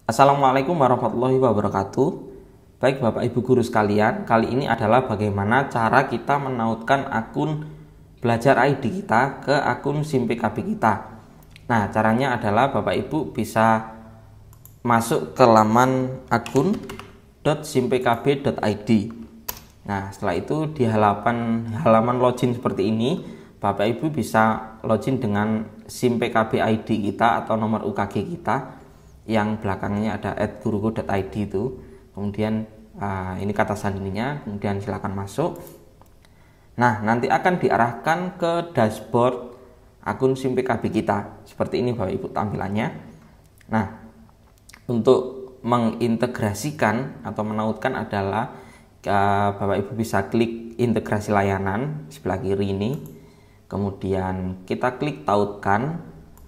Assalamualaikum warahmatullahi wabarakatuh. Baik Bapak Ibu guru sekalian, kali ini adalah bagaimana cara kita menautkan akun Belajar ID kita ke akun SIM PKB kita. Nah, caranya adalah Bapak Ibu bisa masuk ke laman akun.simpkb.id. Nah, setelah itu di halaman login seperti ini, Bapak Ibu bisa login dengan SIM PKB ID kita atau nomor UKG kita yang belakangnya ada @guruku.id itu. Kemudian ini kata sandinya, kemudian silakan masuk. Nah, nanti akan diarahkan ke dashboard akun SIM PKB kita. Seperti ini Bapak Ibu tampilannya. Nah, untuk mengintegrasikan atau menautkan adalah Bapak Ibu bisa klik integrasi layanan sebelah kiri ini. Kemudian kita klik tautkan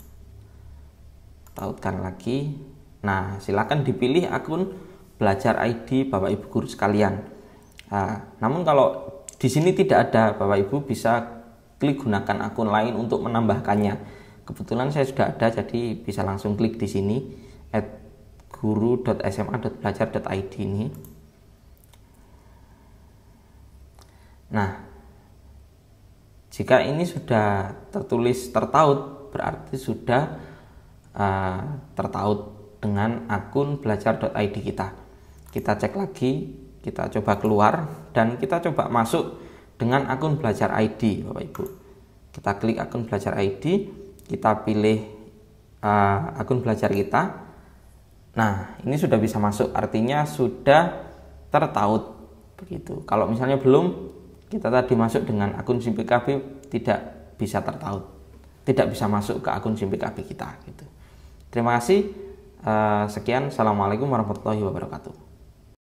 lagi. Nah, silakan dipilih akun Belajar ID Bapak Ibu guru sekalian. Namun kalau di sini tidak ada, Bapak Ibu bisa klik gunakan akun lain untuk menambahkannya. Kebetulan saya sudah ada, jadi bisa langsung klik di sini @guru.sma.belajar.id ini. Nah, jika ini sudah tertulis tertaut, berarti sudah tertaut dengan akun belajar.id kita. Kita cek lagi, kita coba keluar dan kita coba masuk dengan akun Belajar ID Bapak Ibu. Kita klik akun Belajar ID, kita pilih akun belajar kita. Nah, ini sudah bisa masuk, artinya sudah tertaut begitu. Kalau misalnya belum, kita tadi masuk dengan akun SIM PKB tidak bisa tertaut, tidak bisa masuk ke akun SIM PKB kita gitu. Terima kasih. Sekian. Assalamualaikum warahmatullahi wabarakatuh.